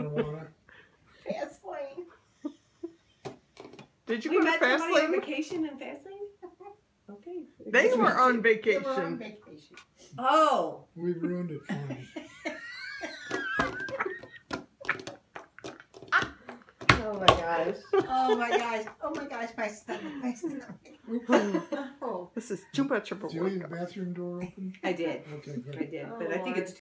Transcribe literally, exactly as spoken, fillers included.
marijuana. Fast lane. Did you We go to met Fast somebody on Lane? vacation in Fast Lane? Okay. They were on They vacation. were on vacation. Oh. We ruined it for him. Oh my gosh. Oh my gosh. Oh my gosh, my stomach, my stomach. Oh. This is too much of a Did you leave the workout. bathroom door open? I did. Okay, good. I did. Oh, But I think Lord. it's